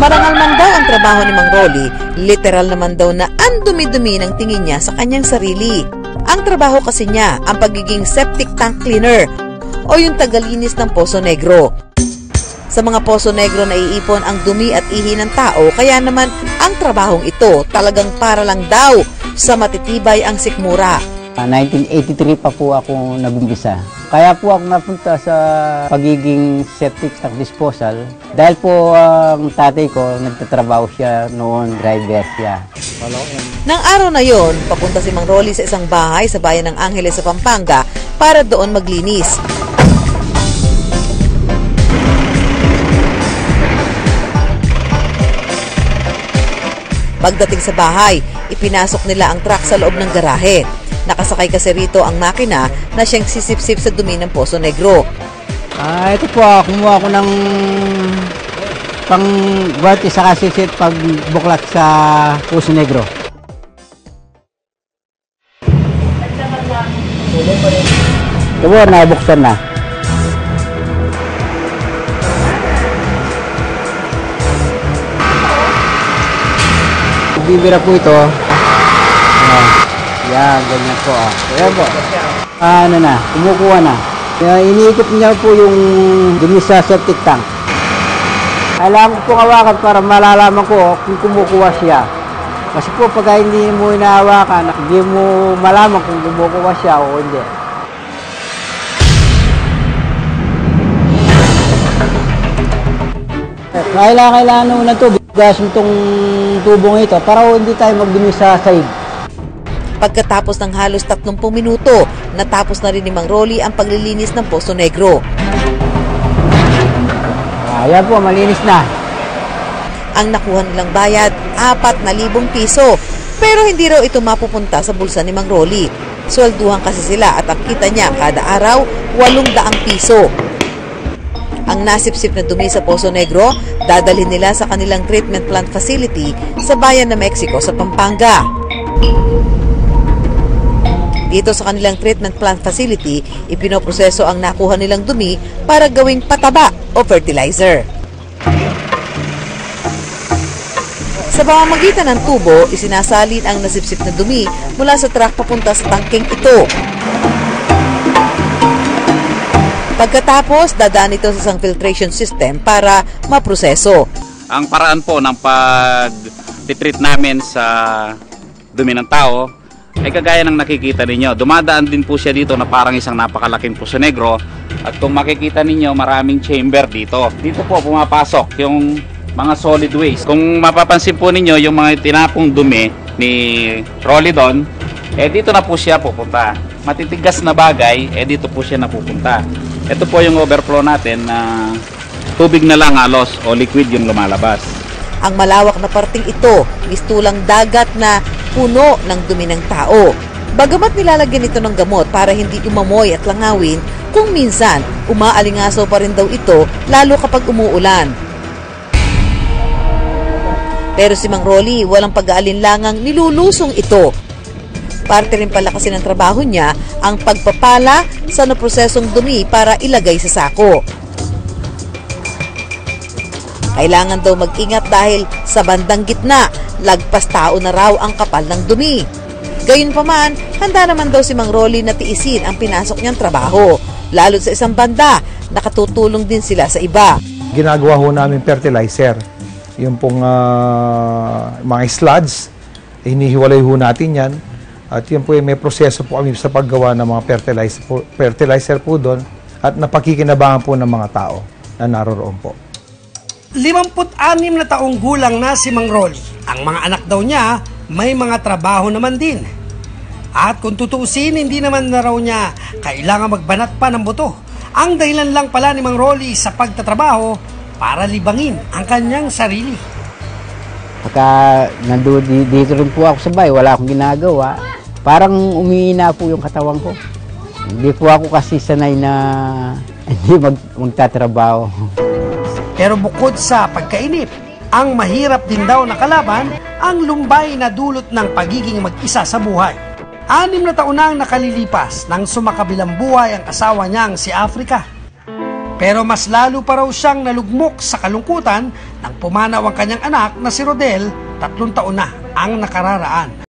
Marangal man daw ang trabaho ni Mang Rolly, literal naman daw na ang dumi-dumi ng tingin niya sa kanyang sarili. Ang trabaho kasi niya ang pagiging septic tank cleaner o yung tagalinis ng Poso Negro. Sa mga Poso Negro na iipon ang dumi at ihi ng tao, kaya naman ang trabahong ito talagang para lang daw sa matitibay ang sikmura. 1983 pa po ako nag-umpisa. Kaya po ako napunta sa pagiging septic tank disposal dahil po ang tatay ko nagtatrabaho siya noon, driver siya. Nang araw na yon, papunta si Mang Rolly sa isang bahay sa bayan ng Angeles sa Pampanga para doon maglinis. Pagdating sa bahay, ipinasok nila ang truck sa loob ng garahe. Nakasakay kasi rito ang makina na siyang sisip-sip sa dumi ng Poso Negro. Ito po, kumuha ko ng pang-verte sa kasisit pagbuklat sa Poso Negro. Ito po, nabuksan na. Bibira po ito. Yan, ganyan po. Ayan po. Ano na, kumukuha na. Iniikot niya po yung dumi sa septic tank. Alam ko pong hawakan para malalaman ko kung kumukuha siya. Kasi po pag hindi mo inahawakan, hindi mo malaman kung kumukuha siya o hindi. Kailangan naman na ito. Gas itong tubong ito para hindi tayo magdumi sa sahig. Pagkatapos ng halos 30 minuto, natapos na rin ni Mang Rolly ang paglilinis ng Poso Negro. Ayan po, malinis na. Ang nakuha nilang bayad, 4,000 piso. Pero hindi raw ito mapupunta sa bulsa ni Mang Rolly. Swelduhan kasi sila at ang kita niya kada araw, 800 piso. Ang nasipsip na dumi sa Poso Negro, dadalhin nila sa kanilang treatment plant facility sa bayan ng Mexico sa Pampanga. Dito sa kanilang treatment plant facility, ipinoproseso ang nakuha nilang dumi para gawing pataba o fertilizer. Sa pamamagitan ng tubo, isinasalin ang nasipsip na dumi mula sa truck papunta sa tangking ito. Pagkatapos, dadaan ito sa isang filtration system para maproseso. Ang paraan po ng pag-treat namin sa dumi ng tao ay kagaya ng nakikita ninyo. Dumadaan din po siya dito na parang isang napakalaking Poso Negro. At kung makikita ninyo, maraming chamber dito. Dito po pumapasok yung mga solid waste. Kung mapapansin po ninyo, yung mga tinapong dumi ni Rolly doon, dito na po siya pupunta. Matitigas na bagay, dito po siya napupunta. Ito po yung overflow natin na tubig na lang halos o liquid yung lumalabas. Ang malawak na parting ito, mistulang dagat na puno ng dumi ng tao. Bagamat nilalagyan ito ng gamot para hindi umamoy at langawin, kung minsan umaalingaso pa rin daw ito lalo kapag umuulan. Pero si Mang Rolly walang pag-aalinlangang nilulusong ito. Parte rin pala kasi ng trabaho niya ang pagpapala sa naprosesong dumi para ilagay sa sako. Kailangan daw mag-ingat dahil sa bandang gitna, lagpas tao na raw ang kapal ng dumi. Gayunpaman, handa naman daw si Mang Rolly na tiisin ang pinasok niyang trabaho. Lalo sa isang banda, nakatutulong din sila sa iba. Ginagawa ho namin fertilizer. Yung pong mga sludge, hinihiwalay ho natin yan. At yun po may proseso po kami sa paggawa ng mga fertilizer po doon at napakikinabangan po ng mga tao na naroroon po. 56 na taong gulang na si Mang Rolly. Ang mga anak daw niya may mga trabaho naman din. At kung tutuusin, hindi naman na raw niya kailangan magbanat pa ng buto. Ang dahilan lang pala ni Mang Rolly sa pagtatrabaho para libangin ang kanyang sarili. Pagka dito rin po ako sa bahay, wala akong ginagawa. Parang umiina po yung katawan ko. Hindi po ako kasi sanay na hindi magtatrabaho. Pero bukod sa pagkainip, ang mahirap din daw na kalaban ang lumbay na dulot ng pagiging mag-isa sa buhay. 6 na taon nang nakalilipas nang sumakabilang buhay ang asawa niyang si Africa. Pero mas lalo pa raw siyang nalugmok sa kalungkutan nang pumanaw ang kanyang anak na si Rodel, 3 taon na ang nakararaan.